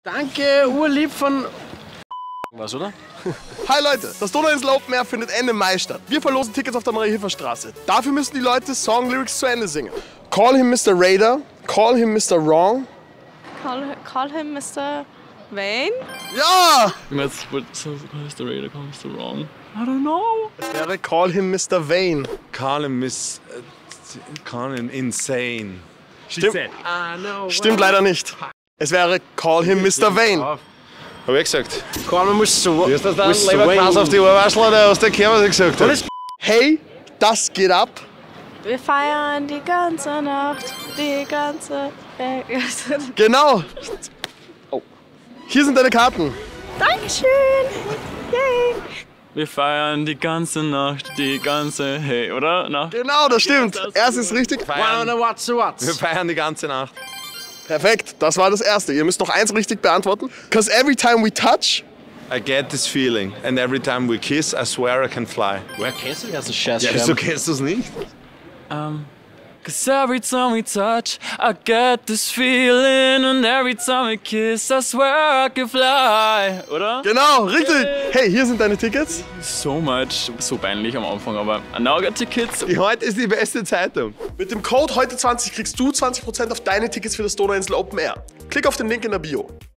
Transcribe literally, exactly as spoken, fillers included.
Danke, urlieb von... Was, oder? Hi Leute, das Donauinsel Open Air findet Ende Mai statt. Wir verlosen Tickets auf der Maria-Hilfer-Straße. Dafür müssen die Leute Song-Lyrics zu Ende singen. Call him Mister Raider, call him Mister Wrong. Call, call him Mister Wayne? Ja! Jetzt Mister Raider, call Mister Wrong. I don't know. Es wäre Call him Mister Wayne. Call him Miss... Uh, call him Insane. Stimmt, Stimmt leider nicht. Es wäre Call him Mister Wayne. Hab ich gesagt. Call me Mister Wie ist das dann? Lieber krass auf die Ohrwaschel, der aus der Kerl, was ich gesagt habe. Hey, das geht ab. Wir feiern die ganze Nacht, die ganze... Genau. Oh. Hier sind deine Karten. Dankeschön! Yay! Wir feiern die ganze Nacht, die ganze... Hey, oder? Na? Genau, das stimmt. Erst ist richtig. What's what's? Wir feiern die ganze Nacht. Perfekt, das war das erste. Ihr müsst noch eins richtig beantworten. Cause every time we touch... I get this feeling. And every time we kiss, I swear I can fly. Woher kennst du den ganzen Scheiß? Ja, wieso kennst du es nicht? Um, Cause every time we touch, I get this feeling. And every time we kiss, I swear I can fly. Oder? Genau, richtig. Hey, hier sind deine Tickets. So much. So peinlich am Anfang, aber I now got tickets. Die heute ist die beste Zeitung. Mit dem Code heute zwanzig kriegst du zwanzig Prozent auf deine Tickets für das Donauinsel Open Air. Klick auf den Link in der Bio.